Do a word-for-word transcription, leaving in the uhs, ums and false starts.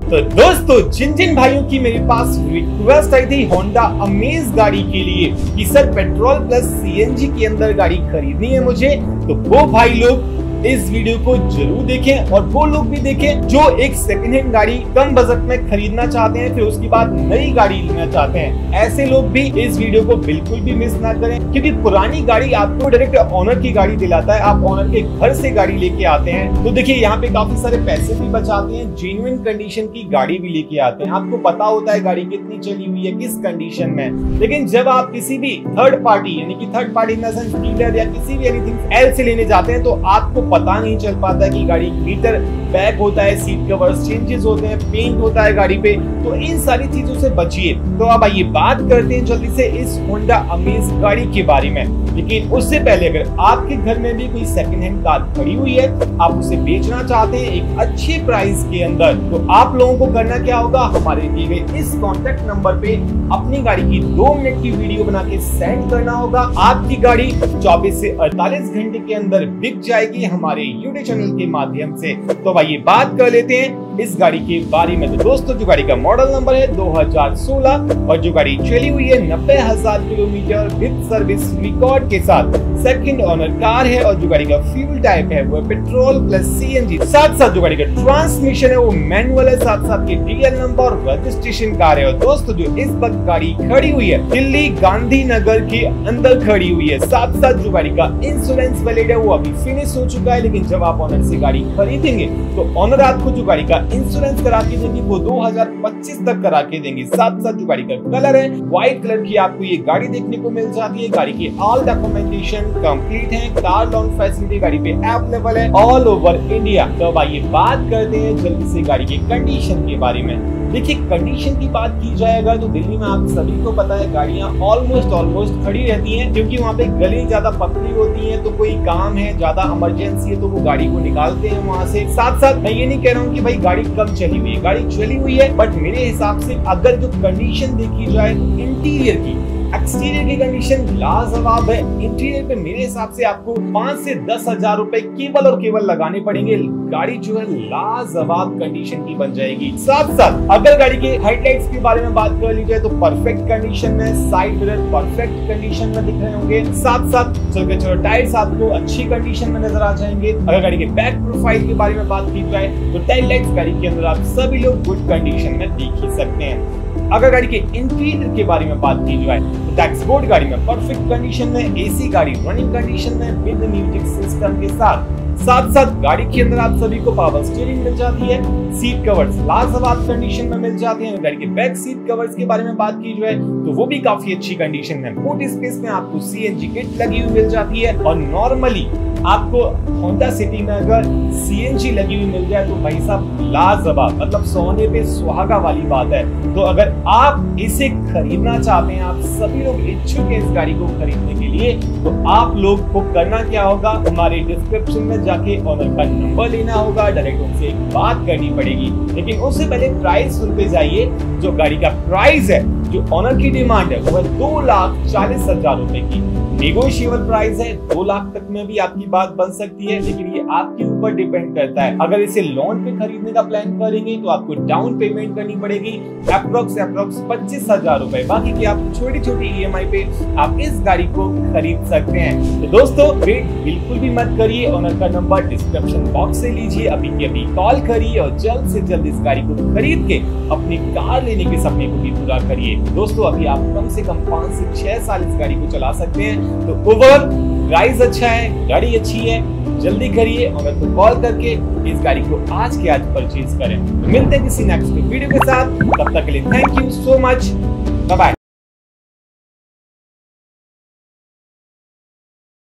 तो दोस्तों, जिन जिन भाइयों की मेरे पास रिक्वेस्ट आई थी होंडा अमेज गाड़ी के लिए कि सर पेट्रोल प्लस सीएनजी के अंदर गाड़ी खरीदनी है मुझे, तो वो भाई लोग इस वीडियो को जरूर देखें और वो लोग भी देखें जो एक सेकंड हैंड गाड़ी कम बजट में खरीदना चाहते हैं, फिर उसके बाद नई गाड़ी लेना चाहते हैं। ऐसे लोग भी इस वीडियो को बिल्कुल भी मिस ना करें, क्योंकि पुरानी गाड़ी आपको डायरेक्ट ऑनर की गाड़ी दिलाता है, आप ऑनर के घर से गाड़ी लेके आते हैं। तो देखिए, यहाँ पे काफी सारे पैसे भी बचाते हैं, जेन्युइन कंडीशन की गाड़ी भी लेके आते हैं। आपको पता होता है गाड़ी कितनी चली हुई है, किस कंडीशन में। लेकिन जब आप किसी भी थर्ड पार्टी यानी कि third party in the sense dealer या किसी भी एनीथिंग एल से लेने जाते हैं, तो आपको पता नहीं चल पाता कि गाड़ी मीटर बैक होता है, सीट कवर्स चेंजेस होते हैं, पेंट होता है गाड़ी पे। तो इन सारी चीजों से बचिए। तो अब आइए बात करते हैं जल्दी से इस होंडा अमेज गाड़ी के बारे में। लेकिन उससे पहले, अगर आपके घर में भी कोई सेकंड हैंड कार खड़ी हुई है, आप उसे बेचना चाहते हैं एक अच्छे प्राइस के अंदर, तो आप लोगों को करना क्या होगा, हमारे दिए गए इस कॉन्टेक्ट नंबर पे अपनी गाड़ी की दो मिनट की वीडियो बना के सेंड करना होगा। आपकी गाड़ी चौबीस से अड़तालीस घंटे के अंदर बिक जाएगी हमारे यूट्यूब चैनल के माध्यम से। तो भाई बात कर लेते हैं इस गाड़ी के बारे में। तो दोस्तों, जो गाड़ी का मॉडल नंबर है दो हज़ार सोलह और जो गाड़ी चली हुई है नब्बे हजार किलोमीटर विद सर्विस रिकॉर्ड के साथ, सेकंड ओनर कार है। और जो गाड़ी का फ्यूल टाइप है वो है पेट्रोल प्लस सीएनजी। साथ साथ जो गाड़ी का ट्रांसमिशन है वो मैनुअल है, साथ साथ के डीएल नंबर रजिस्ट्रेशन कार है। और दोस्तों, जो इस वक्त गाड़ी खड़ी हुई है दिल्ली गांधीनगर के अंदर खड़ी हुई है। साथ साथ जो गाड़ी का इंश्योरेंस वैलिड है वो अभी फिनिश हो चुका है, लेकिन जब आप ऑनर से गाड़ी खरीदेंगे तो ऑनर आपको जो गाड़ी का इंश्योरेंस करा के देंगे वो दो हज़ार पच्चीस तक करा के देंगे। साथ साथ जो गाड़ी का कलर है व्हाइट कलर की आपको ये गाड़ी देखने को मिल जाती है। गाड़ी की ऑल डॉक्यूमेंटेशन कंप्लीट है, कार लोन फैसिलिटी गाड़ी पे अवेलेबल है ऑल ओवर इंडिया। तो आइए बात करते हैं जल्दी से गाड़ी की कंडीशन के बारे में। देखिए, कंडीशन की बात की जाएगा तो दिल्ली में आप सभी को पता है गाड़ियां ऑलमोस्ट ऑलमोस्ट खड़ी रहती हैं, क्योंकि वहाँ पे गली ज्यादा पतली होती हैं, तो कोई काम है, ज्यादा इमरजेंसी है तो वो गाड़ी को निकालते हैं वहाँ से। साथ साथ मैं ये नहीं कह रहा हूँ कि भाई गाड़ी कम चली हुई है, गाड़ी चली हुई है, बट मेरे हिसाब से अगर जो कंडीशन देखी जाए इंटीरियर की, एक्सटीरियर की कंडीशन लाजवाब है। इंटीरियर पे मेरे हिसाब से आपको पाँच से दस हजार रुपए केवल और केवल लगाने पड़ेंगे, गाड़ी जो है लाजवाब कंडीशन की बन जाएगी। साथ साथ अगर गाड़ी के हेडलाइट्स के बारे में बात कर ली जाए तो परफेक्ट कंडीशन में, साइड मिरर परफेक्ट कंडीशन में दिख रहे होंगे। साथ साथ चलके चलो टायर्स आपको अच्छी कंडीशन में नजर आ जाएंगे। अगर गाड़ी के बैक प्रोफाइल के बारे में बात की जाए तो टेल लाइट्स गाड़ी के अंदर आप सभी लोग गुड कंडीशन में देख ही सकते हैं। अगर गाड़ी के इंटीरियर के बारे में बात की जाए तो डैशबोर्ड गाड़ी में परफेक्ट कंडीशन में, एसी गाड़ी रनिंग कंडीशन में विद म्यूजिक सिस्टम के साथ। साथ साथ गाड़ी के अंदर आप सभी को पावर स्टीयरिंग मिल जाती है, सीट कवर्स लाजवाब कंडीशन में मिल जाते हैं। गाड़ी के बैक सीट कवर्स के बारे में बात की जाए तो वो भी काफी अच्छी कंडीशन में। बूट स्पेस में आपको सीएनजी किट लगी हुई मिल जाती है, और नॉर्मली आपको होंडा सिटी में अगर सीएनजी लगी हुई मिल जाए तो भाई साहब लाजवाब, मतलब सोने पे सुहागा वाली बात है। तो अगर आप इसे खरीदना चाहते हैं, आप सभी लोग इच्छुक हैं इस गाड़ी को खरीदने के लिए, तो आप लोग को करना क्या होगा, हमारे डिस्क्रिप्शन में जाके ऑनर का नंबर लेना होगा, डायरेक्ट उनसे एक बात करनी पड़ेगी। लेकिन उससे पहले प्राइस सुन पे जाइए। जो गाड़ी का प्राइस है, जो ऑनर की डिमांड है वो है दो लाख चालीस हजार रुपए की। नेगोशिएबल प्राइस है, दो लाख तक में भी आपकी बात बन सकती है, लेकिन ये आपके ऊपर डिपेंड करता है। अगर इसे लोन पे खरीदने का प्लान करेंगे तो आपको डाउन पेमेंट करनी पड़ेगी अप्रोक्स अप्रोक्स पच्चीस हजार रुपए। बाकी की आप छोटी छोटी ईएमआई पे आप इस गाड़ी को खरीद सकते हैं। तो दोस्तों, वेट बिल्कुल भी मत करिए, ऑनर का नंबर डिस्क्रिप्शन बॉक्स से लीजिए, अभी के अभी कॉल करिए और जल्द से जल्द इस गाड़ी को खरीद के अपनी कार लेने के सपने को भी पूरा करिए। दोस्तों, अभी आप कम से कम पाँच से छह साल इस गाड़ी को चला सकते हैं। तो ओवर प्राइस अच्छा है, गाड़ी अच्छी है, जल्दी करिए और मेरे को कॉल करके इस गाड़ी को आज के आज परचेज करें। तो मिलते हैं किसी नेक्स्ट वीडियो के साथ, तब तक के लिए thank you so much, bye bye.